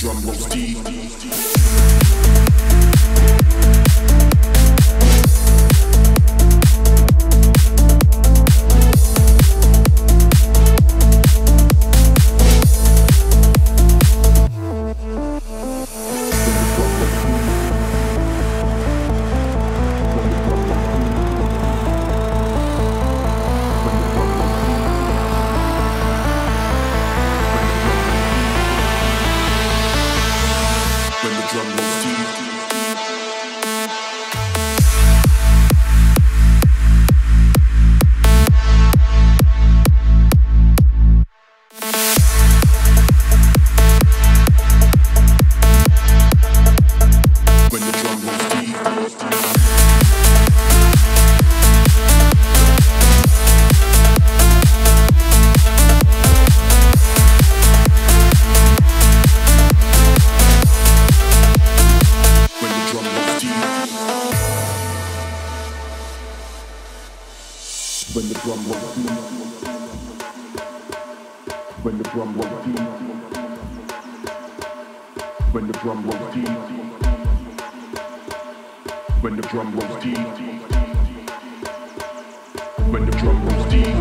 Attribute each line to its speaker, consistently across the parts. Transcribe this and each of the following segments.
Speaker 1: drum rolls deep. When the drum rolls deep, when the drum rolls deep, when the drum rolls deep, when the drum rolls deep, when the drum rolls deep.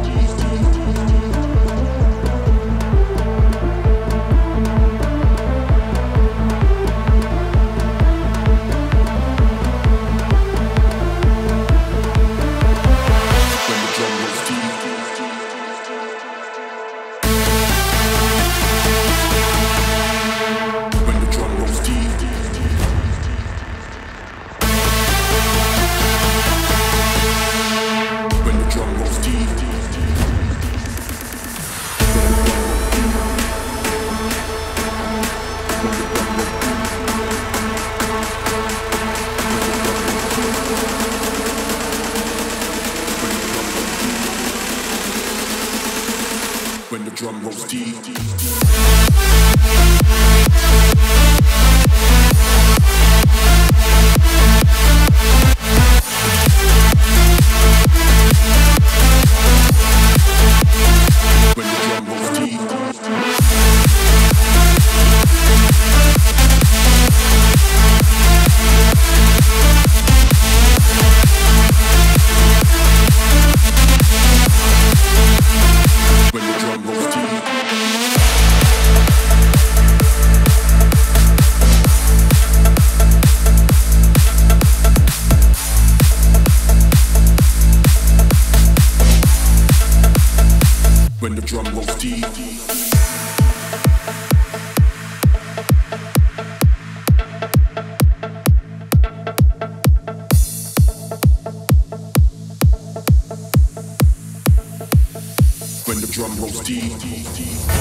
Speaker 1: When the drum rolls deep. When the drum rolls deep. When the drum rolls deep.